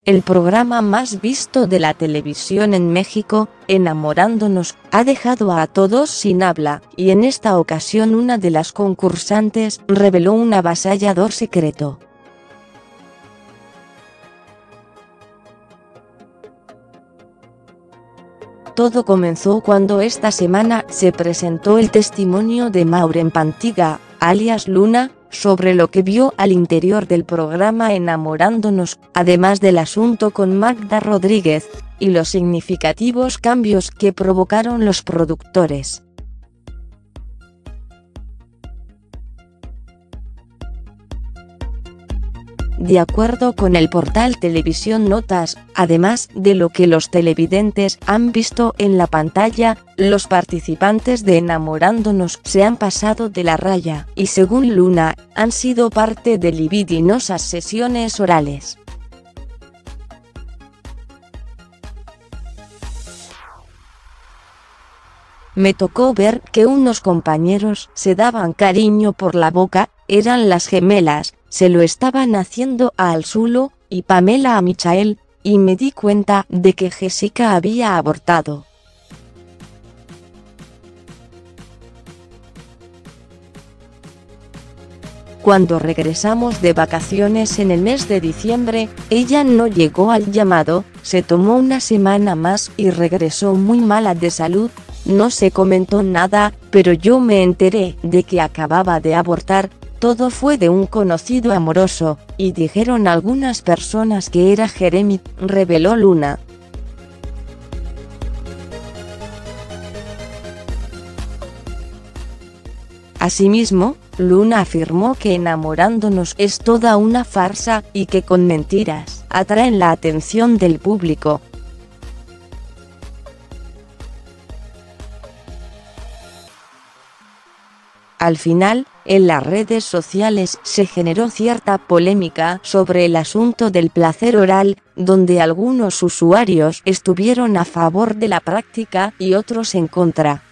el programa más visto de la televisión en México, Enamorándonos, ha dejado a todos sin habla, y en esta ocasión una de las concursantes reveló un avasallador secreto. Todo comenzó cuando esta semana se presentó el testimonio de Maureen Pantiga, alias Luna, sobre lo que vio al interior del programa Enamorándonos, además del asunto con Magda Rodríguez, y los significativos cambios que provocaron los productores. De acuerdo con el portal Televisión Notas, además de lo que los televidentes han visto en la pantalla, los participantes de Enamorándonos se han pasado de la raya, y según Luna, han sido parte de libidinosas sesiones orales. Me tocó ver que unos compañeros se daban cariño por la boca, eran las gemelas, se lo estaban haciendo a Alzulo y Pamela a Michael, y me di cuenta de que Jessica había abortado. Cuando regresamos de vacaciones en el mes de diciembre, ella no llegó al llamado, se tomó una semana más y regresó muy mala de salud. No se comentó nada, pero yo me enteré de que acababa de abortar. Todo fue de un conocido amoroso, y dijeron algunas personas que era Jeremy, reveló Luna. Asimismo, Luna afirmó que Enamorándonos es toda una farsa y que con mentiras atraen la atención del público. Al final, en las redes sociales se generó cierta polémica sobre el asunto del placer oral, donde algunos usuarios estuvieron a favor de la práctica y otros en contra.